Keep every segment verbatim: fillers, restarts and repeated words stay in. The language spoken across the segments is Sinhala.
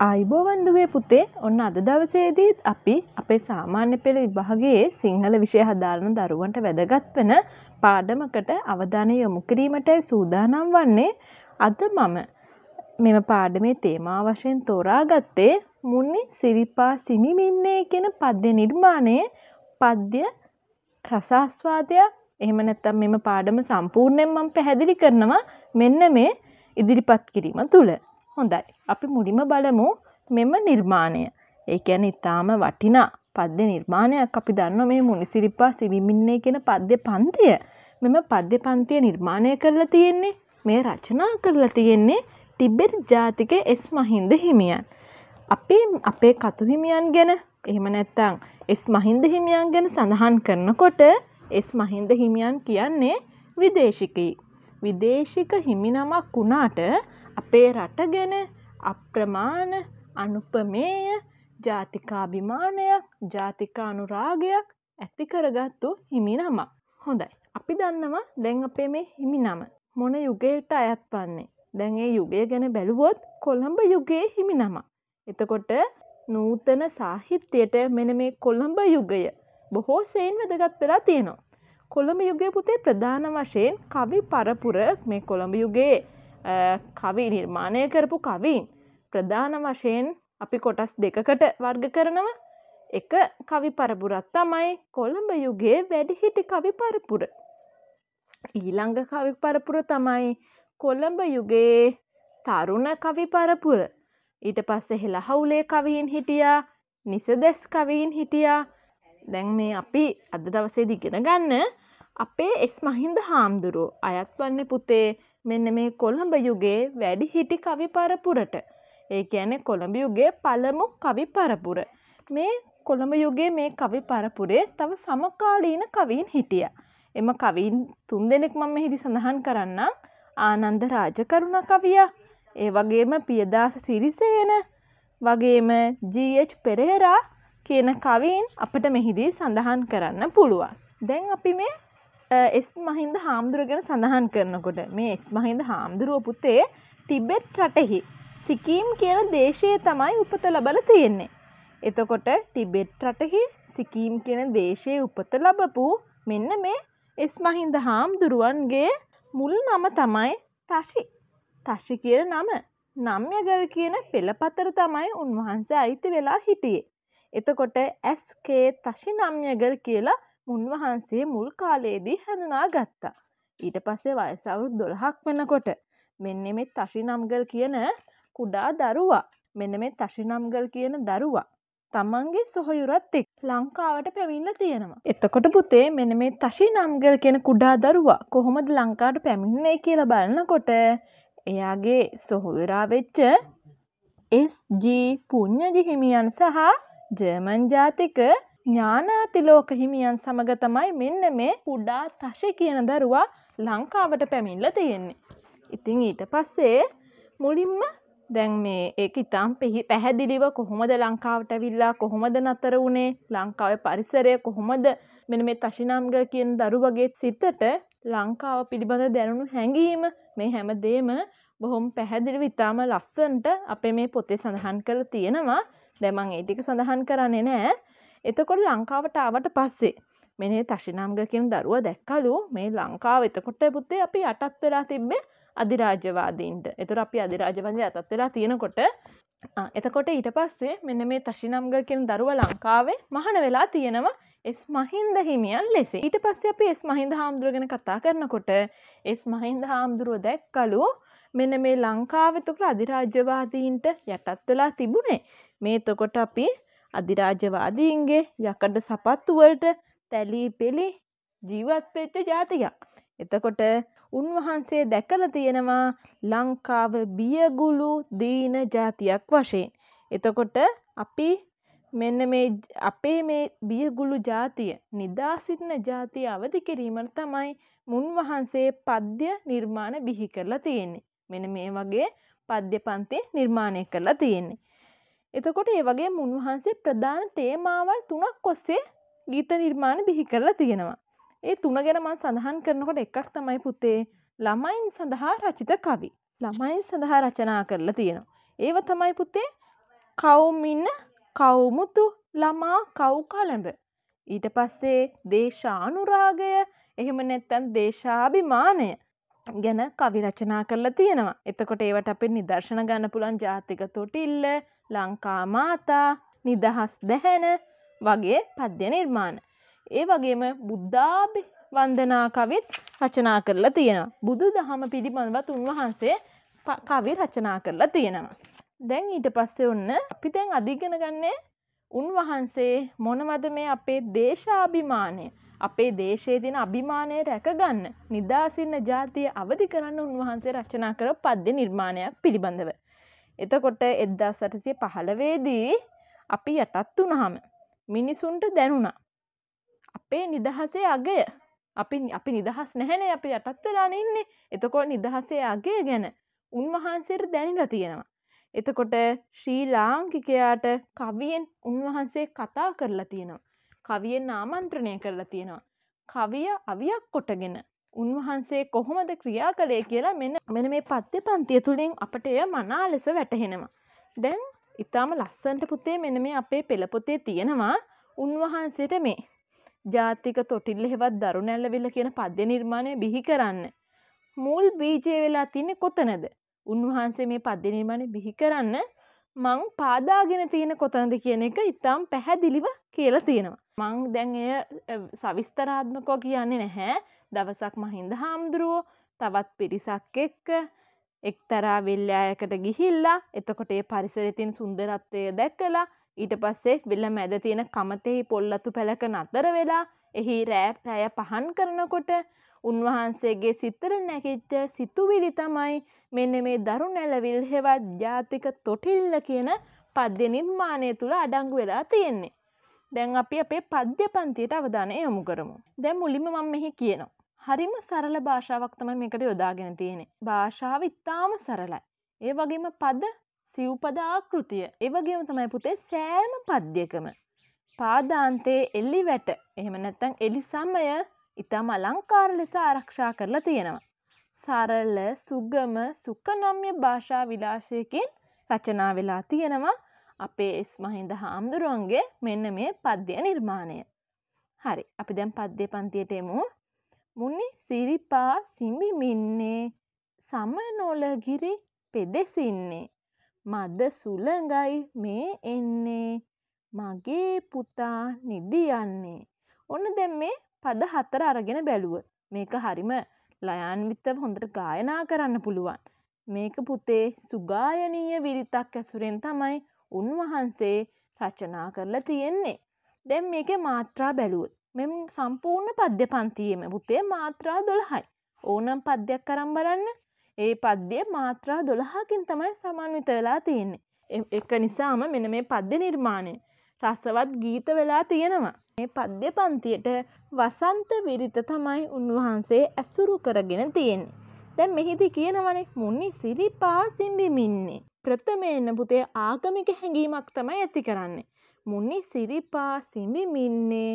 ආයිබෝවන් දුවේ පුතේ ඔන්න අද දවසේදීත් අපි අපේ සාමාන්‍ය පෙළ විභාගයේ සිංහල විෂය හදාරන දරුවන්ට වැදගත් වෙන පාඩමකට අවධානය යොමු කිරීමටයි සූදානම් වන්නේ. අද මම මෙම පාඩමේ තේමා වශයෙන් තෝරාගත්තේ මුන්නි සිරිපා සිමිමින්නේ කියන පද්‍ය නිර්මාණයේ පද්‍ය රසාස්වාදයක්. එහෙම නැත්නම් මෙම පාඩම සම්පූර්ණයෙන් මම පැහැදිලි කරනවා මෙන්න මේ ඉදිරිපත් කිරීම තුල. හොඳයි. අපි මුලින්ම බලමු මෙම නිර්මාණය. ඒ කියන්නේ ඊටාම වටිනා පද්‍ය නිර්මාණයක්. අපි දන්නවා මේ මුනිසිරිපා සිවිමින්නේ කියන පද්‍ය පන්තිය. මෙම පද්‍ය පන්තිය නිර්මාණය කරලා තියෙන්නේ මේ රචනා කරලා තියෙන්නේ ටිබෙට් ජාතික එස් මහින්ද හිමියන්. අපි අපේ කතු හිමියන් ගැන එහෙම නැත්නම් එස් මහින්ද හිමියන් ගැන සඳහන් කරනකොට එස් මහින්ද හිමියන් කියන්නේ විදේශිකයි. විදේශික හිමි නමක් වුණාට අපේ රට ගැන අප්‍රමාණ අනුපමේය ජාතිකාභිමානයක් ජාතිකානුරාගයක් ඇති කරගත්තු හිමි නමක්. හොඳයි. අපි දන්නවා දැන් අපේ මේ හිමි නම මොන යුගයට අයත් වන්නේ. දැන් ඒ යුගය ගැන බැලුවොත් කොළඹ යුගයේ හිමි නමක්. එතකොට නූතන සාහිත්‍යයට මෙන්න මේ කොළඹ යුගය බොහෝ සෙයින් වැදගත් වෙලා තියෙනවා. කොළඹ යුගයේ පුතේ ප්‍රධාන වශයෙන් කවි පරපුර මේ කොළඹ යුගයේ කවි නිර්මාණය කරපු කවීන් ප්‍රධාන වශයෙන් අපි කොටස් දෙකකට වර්ග කරනවා. එක කවි පරපුරක් තමයි කොළඹ යුගයේ වැඩිහිටි කවි පරපුර. ඊළඟ කවි පරපුර තමයි කොළඹ යුගයේ තරුණ කවි පරපුර. ඊට පස්සේ හෙළහවුලේ කවීන් හිටියා, නිසදැස් කවීන් හිටියා. දැන් මේ අපි අද දවසේදී ඉගෙන ගන්න අපේ එස් මහින්ද හාමුදුරුවෝ අයත් වන්නේ පුතේ මෙන්න මේ කොළඹ යුගයේ වැඩිහිටි කවි පරපුරට. ඒ කියන්නේ කොළඹ යුගයේ පළමු කවි පරපුර. මේ කොළඹ යුගයේ මේ කවි පරපුරේ තව සමකාලීන කවීන් හිටියා. එම කවීන් තුන්දෙනෙක් මම මෙහිදී සඳහන් කරන්නම්. ආනන්ද රාජකරුණ කවියා, ඒ වගේම පියදාස සිරිසේන, වගේම ජී එච් පෙරේරා කියන කවීන් අපිට මෙහිදී සඳහන් කරන්න පුළුවන්. දැන් අපි මේ එස් මහින්ද හාමුදුරුව ගැන සඳහන් කරනකොට මේ එස් මහින්ද හාමුදුරුව පුතේ ටිබෙට් රටෙහි සිකීම් කියන දේශයේ තමයි උපත ලැබලා තියෙන්නේ. එතකොට ටිබෙට් රටෙහි සිකීම් කියන දේශයේ උපත ලැබපු මෙන්න මේ එස් මහින්ද හාමුදුරුවන්ගේ මුල් නම තමයි තෂි. තෂි කියන නම නම්යගල් කියන පෙළපතර තමයි උන්වහන්සේ අයිති වෙලා හිටියේ. එතකොට එස් කේ තෂි නම්යගල් කියලා උන්වහන්සේ මුල් කාලයේදී හඳුනා ගත්තා. ඊට පස්සේ වයස අවුරුදු දොළහක් වෙනකොට මෙන්න මේ තෂි නම්ගල් කියන කුඩා දරුවා මෙන්න මේ තෂි නම්ගල් කියන දරුවා තමන්ගේ සොහොයුරත් එක්ක ලංකාවට පැමිණලා තියෙනවා. එතකොට පුතේ මෙන්න මේ තෂි නම්ගල් කියන කුඩා දරුවා කොහොමද ලංකාවට පැමිණුනේ කියලා බලනකොට එයාගේ සොහොයුරා වෙච්ච එස් ජී පුඤ්ඤජි හිමියන් සහ ජර්මන් ජාතික ඥානාතිලෝක හිමියන් සමග තමයි මෙන්න මේ කුඩා තෂි කියන දරුවා ලංකාවට පැමිණලා තියෙන්නේ. ඉතින් ඊට පස්සේ මුලින්ම දැන් මේ ඒක ඉතාම පැහැදිලිව කොහොමද ලංකාවට ඇවිල්ලා කොහොමද නතර වුණේ, ලංකාවේ පරිසරය කොහොමද මෙන්න මේ තෂි නම්ගල් කියන දරුවගේ සිතට ලංකාව පිළිබඳ දැනුණු හැඟීම මේ හැමදේම බොහොම පැහැදිලිව ඉතාම ලස්සනට අපේ මේ පොතේ සඳහන් කරලා තියෙනවා. දැන් මම ඒ ටික සඳහන් කරන්නේ නැහැ. එතකොට ලංකාවට ආවට පස්සේ මෙන්න තෂි නම්ගල් කියන දරුවා දැක්කලු මේ ලංකාව එතකොට පුතේ අපි යටත් වෙලා තිබ්බේ අධිරාජ්‍යවාදීන්ට. ඒතර අපි අධිරාජ්‍යවාදීන් යටත් වෙලා තියෙනකොට එතකොට ඊට පස්සේ මෙන්න මේ තෂි නම්ගල් කියන දරුවා ලංකාවේ මහාන වෙලා තියෙනවා එස් මහින්ද හිමියන් ලෙස. ඊට පස්සේ අපි එස් මහින්ද හාමුදුරුව ගැන කතා කරනකොට එස් මහින්ද හාමුදුරුව දැක්කලු මෙන්න මේ ලංකාවේ එතකොට අධිරාජ්‍යවාදීන්ට යටත් වෙලා තිබුණේ. මේ එතකොට අපි අධිරාජ්‍යවාදීන්ගේ යකඩ සපත්තු වලට තැලී පෙළි ජීවත් වෙච්ච ජාතියක්. එතකොට උන්වහන්සේ දැකලා තියෙනවා ලංකාව බියගුළු දීන ජාතියක් වශයෙන්. එතකොට අපි මෙන්න මේ අපේ මේ බියගුළු ජාතිය නිදා සිටින ජාතිය අවදි කිරීමට තමයි මුන්වහන්සේ පද්‍ය නිර්මාණ බිහි කරලා තියෙන්නේ. මෙන්න මේ වගේ පද්‍ය පන්ති නිර්මාණය කරලා තියෙන්නේ. එතකොට ඒ වගේ මුන්වහන්සේ ප්‍රධාන තේමාවල් තුනක් ඔස්සේ ගීත නිර්මාණ බිහි කරලා තියෙනවා. ඒ තුන ගැන මම සඳහන් කරනකොට එකක් තමයි පුතේ ළමයින් සඳහා රචිත කවි. ළමයින් සඳහා රචනා කරලා තියෙනවා. ඒව තමයි පුතේ කවුමින කවුමුතු ළමා කව් කලඹ. ඊට පස්සේ දේශානුරාගය එහෙම නැත්නම් දේශාභිමානය ගැන කවි රචනා කරලා තියෙනවා. එතකොට ඒවට අපේ නිදර්ශන ගන්න පුළුවන් ජාතික තොටිල්ල, ලංකා මාතා, නිදහස් දැහැන වගේ පද්‍ය නිර්මාණ. ඒ වගේම බුද්ධාභි වන්දනා කවිත් රචනා කරලා තියෙනවා. බුදු දහම පිළිබඳවත් උන්වහන්සේ කවි රචනා කරලා තියෙනවා. දැන් ඊට පස්සේ ඔන්න අපි දැන් අධිගන ගන්නේ උන්වහන්සේ මොනවද මේ අපේ දේශාභිමානය, අපේ දේශයේ තියෙන අභිමානය රැකගන්න, නිදාසින්න ජාතිය අවදි කරන්න උන්වහන්සේ රචනා කර පද්‍ය නිර්මාණයක් පිළිබඳව. එතකොට එක්දාස් අටසිය පහළොව දී අපි යටත් වුණාම මිනිසුන්ට දැනුණා අපේ නිදහසේ අගය. අපි අපි නිදහස් නැහැනේ, අපි යටත් වෙලා ඉන්නේ. එතකොට නිදහසේ අගය ගැන උන්වහන්සේට දැනিলা තියෙනවා. එතකොට ශ්‍රී ලාංකිකයාට කවියෙන් උන්වහන්සේ කතා කරලා තියෙනවා. කවියෙන් ආමන්ත්‍රණය කරලා තියෙනවා. කවිය අවියක් කොටගෙන උන්වහන්සේ කොහොමද ක්‍රියා කළේ කියලා මෙන්න මෙන්න මේ පද්‍ය පන්තිය තුලින් අපට එය මනා ලෙස වැටහෙනවා. දැන් ඊටාම ලස්සනට පුතේ මෙන්න මේ අපේ පෙළ පොතේ තියෙනවා උන්වහන්සේට මේ ජාතික තොටිල්ල හෙවත් දරුණැල්ලවිල්ල කියන පද්‍ය නිර්මාණය බිහි කරන්න මුල් බීජය වෙලා තින්නේ කොතනද? උන්වහන්සේ මේ පද්‍ය නිර්මාණය බිහි කරන්න මං පාදාගෙන තියෙන කොතනද කියන එක ඉතාම පැහැදිලිව කියලා තියෙනවා. මං දැන් එය සවිස්තරාත්මකව කියන්නේ නැහැ. දවසක් මහින්ද හාමුදුරුවෝ තවත් පිරිසක් එක්ක එක්තරා වෙල්යායකට ගිහිල්ලා එතකොට ඒ පරිසරයේ තියෙන සුන්දරත්වය දැකලා ඊට පස්සේ වෙල්ල මැද තියෙන කමතෙහි පොල්ලතු පැලක නතර වෙලා එහි රෑ රැය පහන් කරනකොට උන්වහන්සේගේ සිතට නැගිච්ච සිතුවිලි තමයි මෙන්න මේ දරුණැලවිල් හෙවත් ජාතික තොටිල්ල කියන පද්‍ය නිර්මාණය තුල අඩංගු වෙලා තියෙන්නේ. දැන් අපි අපේ පද්‍ය පන්තියට අවධානය යොමු කරමු. දැන් මුලින්ම මම මෙහි කියනවා. හරිම සරල භාෂාවක් තමයි මේකට යොදාගෙන තියෙන්නේ. භාෂාව ඉතාම සරලයි. ඒ වගේම පද සිව්පද ආකෘතිය. ඒ වගේම තමයි පුතේ සෑම පද්‍යකම පාදාන්තයේ එලි වැට එහෙම නැත්නම් එලි සමය ඉතාම අලංකාර ලෙස ආරක්ෂා කරලා තියෙනවා. සරල සුගම සුකනම්‍ය භාෂා විලාසයකින් රචනා වෙලා තියෙනවා අපේ එස් මහින්ද හාමුදුරුවන්ගේ මෙන්න මේ පද්‍ය නිර්මාණය. හරි, අපි දැන් පද්‍ය පන්තියට එමු. මුනි සිරිපා සිඹිමින්නේ සමනොලගිරි පෙදෙසින්නේ මද සුළඟයි මේ එන්නේ මගේ පුතා නිදියන්නේ. ඔන්න දැන් මේ පද හතර අරගෙන බැලුවොත් මේක හරිම ලයාන්විතව හොඳට ගායනා කරන්න පුළුවන්. මේක පුතේ සුගායනීය විරිතක් ඇසුරෙන් තමයි උන්වහන්සේ රචනා කරලා තියෙන්නේ. දැන් මේකේ මාත්‍රා බැලුවොත් මෙම් සම්පූර්ණ පද්‍ය පන්තියේම පුතේ මාත්‍රා දොළහයි. ඕනම් පද්‍යයක් අරන් බලන්න. ඒ පද්‍ය මාත්‍රා දොළහකින් තමයි සමන්විත වෙලා තියෙන්නේ. ඒක නිසාම මෙන්න මේ පද්‍ය නිර්මාණය රසවත් ගීත වෙලා තියෙනවා. මේ පද්‍ය පන්තියට වසන්ත විරිත තමයි උන්වහන්සේ ඇසුරු කරගෙන තියෙන්නේ. දැන් මෙහිදී කියනවනේ මුනි සිරිපා සිඹිමින්නේ. ප්‍රථමයෙන් පුතේ ආගමික හැඟීමක් තමයි ඇති කරන්නේ. මුනි සිරිපා සිඹිමින්නේ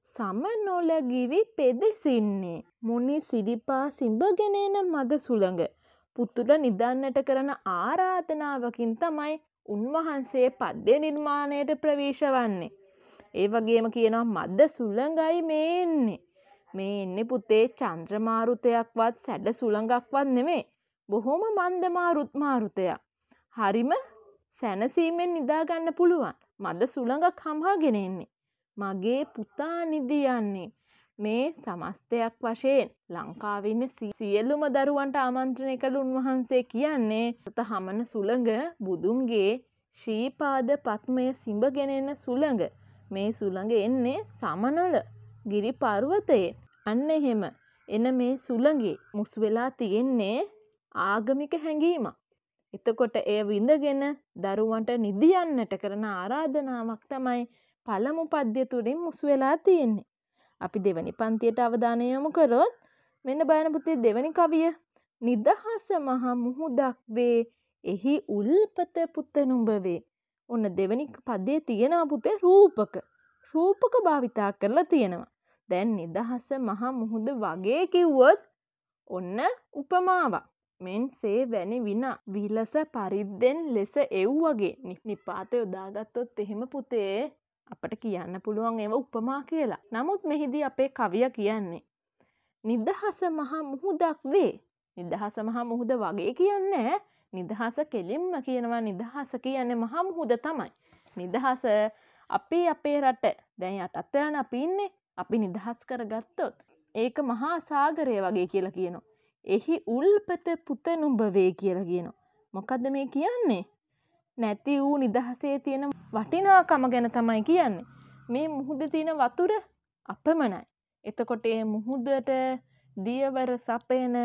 සමනොලගිරි පෙදෙසින්නේ. මුනි සිරිපා සිඹගෙන එන මද සුළඟ පුතුට නිදන්නට කරන ආරාධනාවකින් තමයි උන්වහන්සේ පද්‍ය නිර්මාණයට ප්‍රවේශ වන්නේ. ඒ වගේම කියනවා මද සුළඟයි මේ එන්නේ. මේ එන්නේ පුතේ චන්ද්‍ර මාරුතයක්වත් සැඩ සුළඟක්වත් නෙමෙයි. බොහොම මන්ද මාරුත් මාරුතයක්. හරිම සැනසීමෙන් නිදා ගන්න පුළුවන්. මද සුළඟක් හමහාගෙන එන්නේ. මගේ පුතා නිදියන්නේ. මේ සමස්තයක් වශයෙන් ලංකාවේ ඉන්න සියලුම දරුවන්ට ආමන්ත්‍රණය කළ උන්වහන්සේ කියන්නේ සත හමන සුළඟ බුදුන්ගේ ශ්‍රී පාද පත්මය සිඹගෙන එන සුළඟ. මේ සුළඟ එන්නේ සමනොල ගිරි පර්වතයෙන්. අන්න එහෙම එන මේ සුළඟේ මුසු වෙලා තියෙන්නේ ආගමික හැඟීමක්. එතකොට එය විඳගෙන දරුවන්ට නිදියන්නට කරන ආරාධනාවක් තමයි පළමු පද්‍ය තුලින් මුසු වෙලා තියෙන්නේ. අපි දෙවැනි පන්තියට අවධානය යොමු කරොත් මෙන්න බලන්න පුතේ දෙවැනි කවිය. නිදහස මහ මුහුදක් වේ එහි උල්පත පුත නුඹ වේ. ඔන්න දෙවැනි පදයේ තියෙනවා පුතේ රූපක. රූපක භාවිතා කරලා තියෙනවා. දැන් නිදහස මහ මුහුද වගේ කිව්වොත් ඔන්න උපමාවක්. මෙන්සේ වැනි විනා විලස පරිද්දෙන් ලෙස එව්වගේ නිපාත යොදාගත්තොත් එහෙම පුතේ අපට කියන්න පුළුවන් ඒව උපමා කියලා. නමුත් මෙහිදී අපේ කවිය කියන්නේ නිදහස මහා මුහුදක් වේ. නිදහස මහා මුහුද වගේ කියන්නේ නිදහස කෙලින්ම කියනවා නිදහස කියන්නේ මහා මුහුද තමයි. නිදහස අපි අපේ රට දැන් යටත් වෙලානේ අපි ඉන්නේ. අපි නිදහස් කරගත්තොත් ඒක මහා සාගරය වගේ කියලා කියනවා. එහි උල්පත පුත නුඹ වේ කියලා කියනවා. මොකද්ද මේ කියන්නේ? නැති වූ නිදහසේ තියෙන වටිනාකම ගැන තමයි කියන්නේ. මේ මුහුදේ තියෙන වතුර අපමණයි. එතකොට මේ මුහුදට දියවර සපයන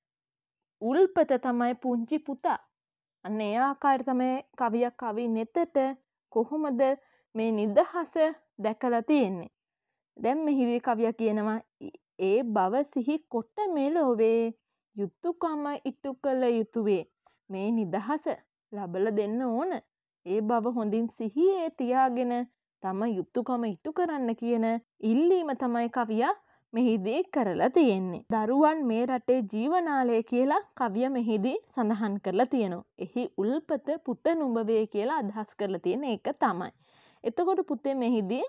උල්පත තමයි පුංචි පුතා. අන්න ඒ ආකාරයට තමයි කවියක් කවි නෙතට කොහොමද මේ නිදහස දැකලා තියෙන්නේ. දැන් මෙහිදී කවිය කියනවා ඒ බව සිහි කොට මෙලොවේ යුතුයකම ඉටු කළ යුතුය. මේ නිදහස ලබලා දෙන්න ඕන. ඒ බව හොඳින් සිහියේ තියාගෙන තම යුතුයකම ඉටු කරන්න කියන ඉල්ලීම තමයි කවිය මෙහිදී කරලා තියෙන්නේ. දරුවන් මේ රටේ ජීවනාලය කියලා කවිය මෙහිදී සඳහන් කරලා තියෙනවා. එහි උල්පත පුත නුඹ වේ කියලා අදහස් කරලා තියෙන එක තමයි. එතකොට පුතේ මෙහිදී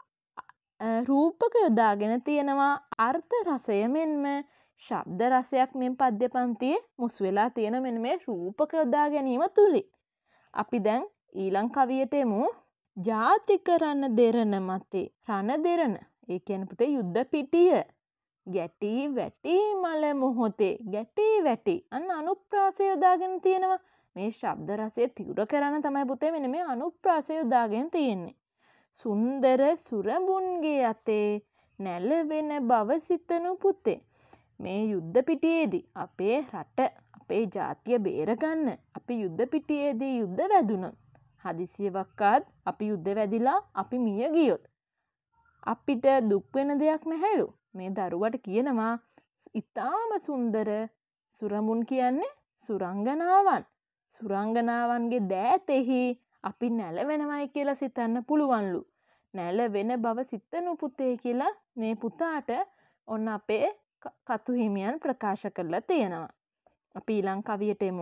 රූපක යොදාගෙන තියෙනවා අර්ථ රසය මෙන්ම ශබ්ද රසයක් මෙන් පද්‍ය පන්තියේ මුස් වෙලා තියෙන මෙන්න මේ රූපක යොදා ගැනීම තුලින්. අපි දැන් ඊළඟ කවියට එමු. ජාතික රණ දෙරණ මතේ රණ දෙරණ ඒ කියන්නේ පුතේ යුද්ධ පිටිය ගැටි වැටි මල මොහොතේ ගැටි වැටි අන්න අනුප්‍රාසය යොදාගෙන තියෙනවා. මේ ශබ්ද රසය තිවුර කරන තමයි පුතේ මෙන්න මේ අනුප්‍රාසය යොදාගෙන තියෙන්නේ. සුන්දර සුරඹුන්ගේ අතේ නැලවෙන බව සිතනු පුතේ. මේ යුද්ධ පිටියේදී අපේ රට අපේ ජාතිය බේරගන්න අපි යුද්ධ පිටියේදී යුද්ධ වැදුණොත් හදිසියවක්වත් අපි යුද්ධ වැදිලා අපි මිය ගියොත් අපිට දුක් වෙන දෙයක් නැහැලු. මේ දරුවට කියනවා ඊටාම සුන්දර සුරඹුන් කියන්නේ සුරංගනාවන්. සුරංගනාවන්ගේ දෑතෙහි අපි නැලවෙනවයි කියලා සිතන්න පුළුවන්ලු. නැලවෙන බව සිතනු පුතේ කියලා මේ පුතාට ඔන්න අපේ කතු හිමියන් ප්‍රකාශ කරලා තියෙනවා. අපි ඊළඟ කවියට එමු.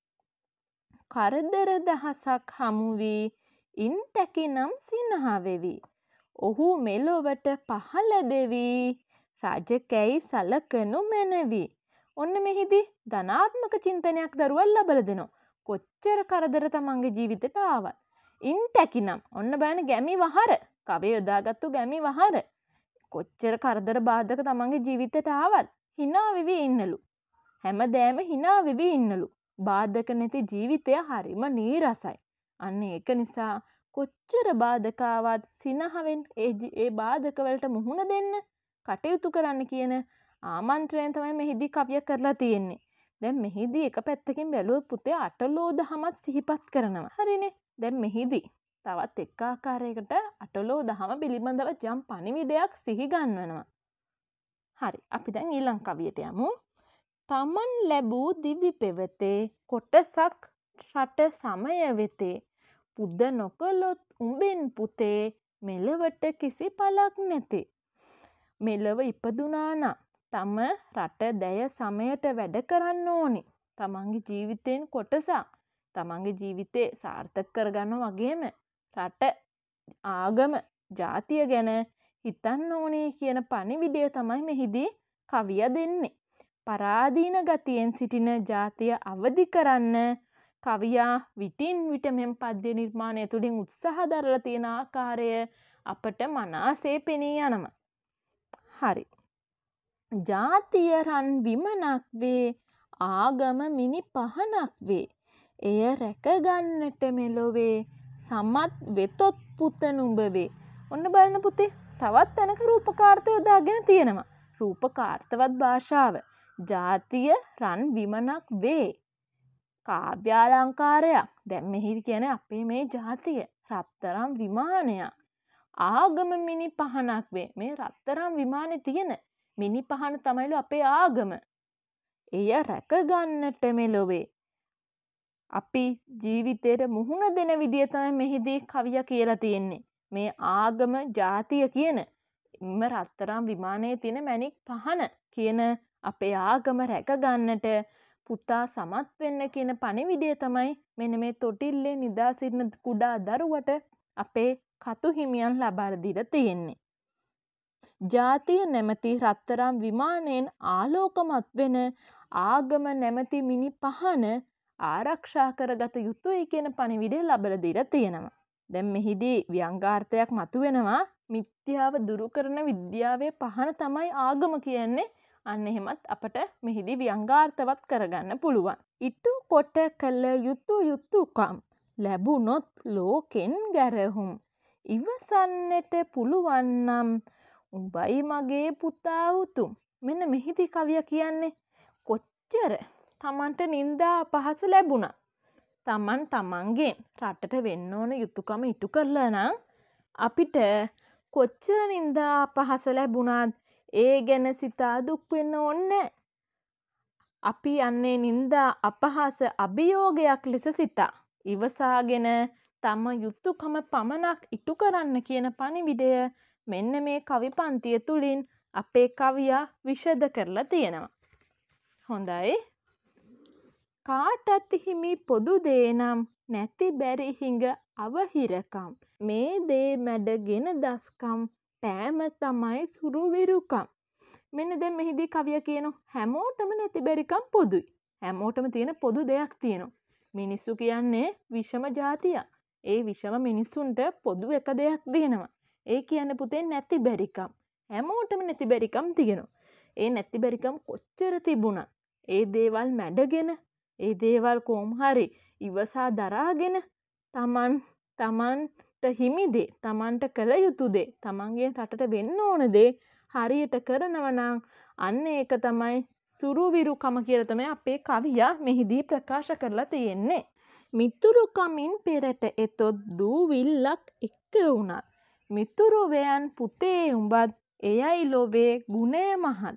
කරදර දහසක් හමු වී ඉන් තැකිනම් සිනහ වෙවි. ඔහු මෙලොවට පහළ දෙවි රජකැයි සලකනු මැනවි. ඔන්න මෙහිදී ධනාත්මක චින්තනයක් දරුවන් ලබලා දෙනවා. කොච්චර කරදර තමන්ගේ ජීවිතේට ආවත් ඉන් තැකිනම් ඔන්න බලන්න ගැමි වහර කවිය යොදාගත්තු ගැමි වහර කොච්චර කරදර බාධක තමන්ගේ ජීවිතේට ආවත් hina වෙවි ඉන්නලු. හැමදෑම hina වෙවි ඉන්නලු. බාධක නැති ජීවිතය හරිම නීරසයි. අන්න ඒක නිසා කොච්චර බාධක ආවත් සිනහවෙන් ඒ ඒ බාධක වලට මුහුණ දෙන්න කටයුතු කරන්න කියන ආමන්ත්‍රණය තමයි මෙහිදී කවිය කරලා තියෙන්නේ. දැන් මෙහිදී එක පැත්තකින් බැලුවොත් පුතේ අටලෝ දහමත් සිහිපත් කරනවා. හරිනේ. දැන් මෙහිදී තවත් එක් ආකාරයකට අටලෝ දහම පිළිබඳව යම් පණිවිඩයක් සිහි ගන්වනවා. හරි. අපි දැන් ඊළඟ කවියට යමු. තමන් ලැබූ දිවි පෙවතේ කොටසක් රට සමය වෙතේ පුද නොකළොත් උඹෙන් පුතේ මෙලවට කිසි පළක් නැතේ. මෙලව ඉපදුනා නම් තම රට දැය සමයට වැඩ කරන්න ඕනි. තමන්ගේ ජීවිතයෙන් කොටසක් තමන්ගේ ජීවිතේ සාර්ථක කරගන්න වගේම රට ආගම ජාතිය ගැන හිතන්න ඕනේ කියන පණිවිඩය තමයි මෙහිදී කවිය දෙන්නේ. පරාදීන ගතියෙන් සිටින ජාතිය අවදි කරන්න කවියා විටින් විට මෙම් පද්‍ය නිර්මාණය තුළින් උත්සාහ දරලා තියෙන ආකාරය අපට මනසේ පෙනී යනවා. හරි. ජාතිය රන් විමනක් වේ ආගම මිනි පහනක් වේ. එය රැකගන්නට මෙලොවේ සමත් වෙතොත් පුත නුඹ වේ. ඔන්න බලන්න පුතේ තවත් තැනක රූපකාර්ථ යොදාගෙන තියෙනවා. රූපකාර්ථවත් භාෂාව. ජාතිය රන් විමනක් වේ. කාව්‍යාලංකාරයක්. දැන් මෙහි කියන්නේ අපේ මේ ජාතිය රත්තරන් විමානයක්. ආගම මිනි පහනක් වේ. මේ රත්තරන් විමානේ තියෙන මිනි පහන තමයිලු අපේ ආගම. එය රැකගන්නට මෙලොවේ. අපි ජීවිතේට මුහුණ දෙන විදිය තමයි මෙහිදී කවිය කියලා තියෙන්නේ. මේ ආගම ජාතිය කියන ඉම්ම රත්තරන් විමානයේ තියෙන මැණික් පහන කියන අපේ ආගම රැක ගන්නට පුතා සමත් වෙන්න කියන පණිවිඩය තමයි මෙන්න මේ තොටිල්ලේ නිදා සිටින කුඩා දරුවට අපේ කතු හිමියන් ලබා දීලා තියෙන්නේ. ජාතිය නැමැති රත්තරන් විමානයෙන් ආලෝකමත් වෙන ආගම නැමැති මිනි පහන ආරක්ෂා කරගත යුතුයි කියන පණිවිඩය ලබලා දීලා තියෙනවා. දැන් මෙහිදී ව්‍යංගාර්ථයක් මතුවෙනවා. මිත්‍යාව දුරු කරන විද්‍යාවේ පහන තමයි ආගම කියන්නේ. අන්න එහෙමත් අපට මෙහිදී ව්‍යංගාර්ථවත් කරගන්න පුළුවන්. ඉටු කොට කළ යුතු යුතුයකම් ලැබුණොත් ලෝකෙන් ගැරහුම් ඉවසන්නට පුළුවන් නම් උඹයි මගේ පුතා උතුම්. මෙන්න මෙහිදී කවිය කියන්නේ කොච්චර තමන්ට නිന്ദා අපහාස ලැබුණා. තමන් තමන්ගෙන් රටට වෙන්න ඕන යුතුයකම ඉටු කරලා නම් අපිට කොච්චර නිന്ദා අපහාස ලැබුණාද ඒ ගැන සිතා දුක් වෙන්න ඕනේ. අපි යන්නේ නිന്ദා අපහාස අභියෝගයක් ලෙස සිතා ඉවසාගෙන තම යුතුයකම පමණක් ඉටු කරන්න කියන පණිවිඩය මෙන්න මේ කවි පන්තිය තුලින් අපේ කවියා විෂද කරලා තියෙනවා. හොඳයි. කාටත් හිමි පොදු දේ නම් නැති බැරි හිඟ අවහිරකම් මේ දේ මැඩගෙන දස්කම් පෑම තමයි සුරුවිරුකම්. මෙන්න දැන් මෙහිදී කවිය කියන හැමෝටම නැති බැරිකම් පොදුයි. හැමෝටම තියෙන පොදු දෙයක් තියෙනවා. මිනිස්සු කියන්නේ විෂම જાතියක්. ඒ විෂම මිනිස්සුන්ට පොදු එක දෙයක් දෙනවා. ඒ කියන්නේ පුතේ නැති බැරිකම්. හැමෝටම නැති බැරිකම් තියෙනවා. ඒ නැති බැරිකම් කොච්චර තිබුණා. ඒ දේවල් මැඩගෙන ඒ දේවල් කොහොම හරි ඉවසා දරාගෙන තමන් තමන්ට හිමි දේ තමන්ට කළ යුතු දේ තමන්ගේ රටට වෙන්න ඕන දේ හරියට කරනවා නම් අන්න ඒක තමයි සුරුවිරුකම කියලා තමයි අපේ කවියා මෙහිදී ප්‍රකාශ කරලා තියෙන්නේ. මිතුරුකමින් පෙරට එතොත් දූවිල්ලක් එක්ක වුණත් මිතුරු වයන් පුතේ උඹත් එයයි ලොවේ ගුණය මහත්.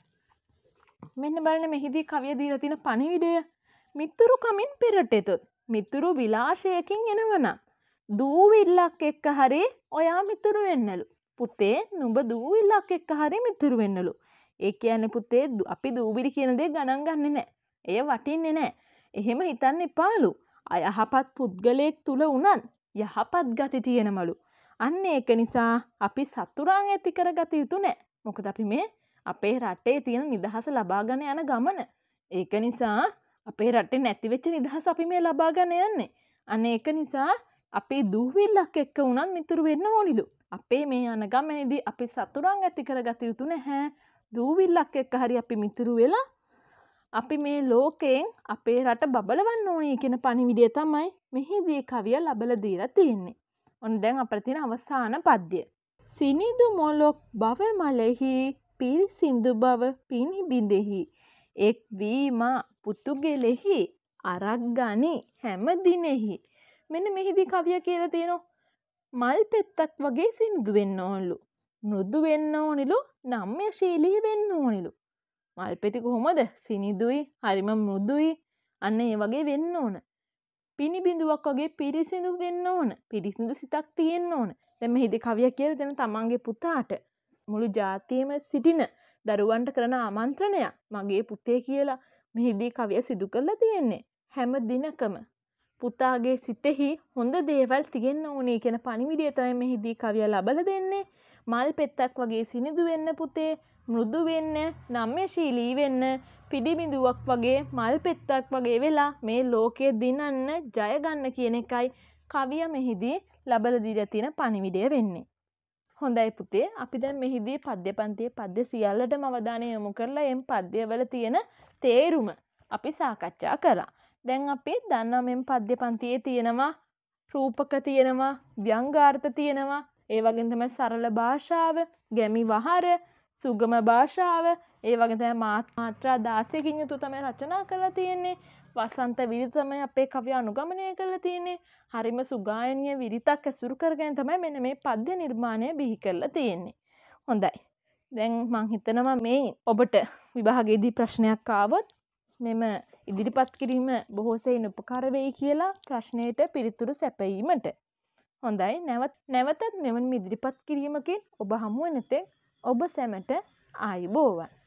මෙන්න බලන්න මෙහිදී කවිය දීලා තියෙන පණිවිඩය. මිතුරු කමින් පෙරට එතොත් මිතුරු විලාශයකින් එනවනම් දූවිල්ලක් එක්ක හරි ඔයා මිතුරු වෙන්නලු. පුතේ නුඹ දූවිල්ලක් එක්ක හරි මිතුරු වෙන්නලු. ඒ කියන්නේ පුතේ අපි දූවිලි කියන දේ ගණන් ගන්නෙ නැහැ. එය වටින්නේ නැහැ. එහෙම හිතන්න එපාලු. අයහපත් පුද්ගලයෙක් තුල උනත් යහපත් ගති තියෙනමලු. අන්න ඒක නිසා අපි සතුරන් ඇති කරගත යුතු නැහැ. මොකද අපි මේ අපේ රටේ තියෙන නිදහස ලබා ගන්න යන ගමන. ඒක නිසා අපේ රටේ නැති වෙච්ච නිදහස අපි මේ ලබා ගන්න යන්නේ. අන්න ඒක නිසා අපි දූවිල්ලක් එක්ක උනත් මිතුරු වෙන්න ඕනිලු. අපේ මේ යන ගමනේදී අපි සතුරන් ඇති කරගත යුතු නැහැ. දූවිල්ලක් එක්ක හරි අපි මිතුරු වෙලා අපි මේ ලෝකයෙන් අපේ රට බබලවන්න ඕනේ කියන පණිවිඩය තමයි මෙහිදී කවිය ලබලා දීලා තියෙන්නේ. ඔන්න දැන් අපිට තියෙන අවසාන පද්‍ය. සිනිදු මොලොක් බව මලෙහි පිරිසිදු බව පිනිබිඳෙහි එක් වීම පුතුගෙලෙහි අරක් ගනි හැම දිනෙහි. මෙන්න මෙහිදී කවිය කියලා තියෙනවා මල් පෙත්තක් වගේ සිනිදු වෙන්න ඕනලු. මෘදු වෙන්න ඕනිලු, නම්‍යශීලී වෙන්න ඕනිලු. මල් පෙති කොහොමද? සිනිදුයි, හරිම මෘදුයි. අන්න ඒ වගේ වෙන්න ඕන. පිනිබිඳුවක් වගේ පිරිසිදු වෙන්න ඕන. පිරිසිදු සිතක් තියෙන්න ඕන. දැන් මෙහිදී කවිය කියලා දෙන තමන්ගේ පුතාට මුළු ජාතියේම සිටින දරුවන්ට කරන ආමන්ත්‍රණයක් මගේ පුතේ කියලා මෙහිදී කවිය සිදු කරලා තියෙන්නේ. හැම දිනකම පුතාගේ සිතෙහි හොඳ දේවල් තියෙන්න ඕනේ කියන පණිවිඩය තමයි මෙහිදී කවිය ලබලා දෙන්නේ. මල් පෙත්තක් වගේ සිනිදු වෙන්න පුතේ, මෘදු වෙන්න, නම්‍යශීලී වෙන්න, පිළිබිඳුවක් වගේ මල් පෙත්තක් වගේ වෙලා මේ ලෝකයේ දිනන්න ජය ගන්න කියන එකයි කවිය මෙහිදී ලබලා දීලා තියෙන පණිවිඩය වෙන්නේ. හොඳයි පුතේ, අපි දැන් මෙහිදී පද්‍ය පන්තියේ පද්‍ය සියල්ලටම අවධානය යොමු කරලා එම් පද්‍යවල තියෙන තේරුම අපි සාකච්ඡා කළා. දැන් අපි දන්නවා මෙම් පද්‍ය පන්තියේ තියෙනවා රූපක තියෙනවා, ව්‍යංගාර්ථ තියෙනවා, ඒ වගේම තමයි සරල භාෂාව, ගැමි වහර, සුගම භාෂාව, ඒ වගේම තමයි මාත්‍රා දාසයකින් යුතු තමයි රචනා කරලා තියෙන්නේ. වසන්ත විරිත තමයි අපේ කවිය අනුගමනය කරලා තියෙන්නේ. හරිම සුගායනීය විරිතක් ඇසුරු කරගෙන තමයි මෙන්න මේ පද්‍ය නිර්මාණය බිහි කරලා තියෙන්නේ. හොඳයි. දැන් මම හිතනවා මේ ඔබට විභාගයේදී ප්‍රශ්නයක් ආවොත් මෙම ඉදිරිපත් කිරීම බොහෝ සෙයින් උපකාර වෙයි කියලා ප්‍රශ්නයට පිළිතුරු සැපයීමට. හොඳයි. නැවත නැවතත් මෙවැනි ඉදිරිපත් කිරීමකින් ඔබ හමු වෙනතෙක් ඔබ සැමට ආයුබෝවන්.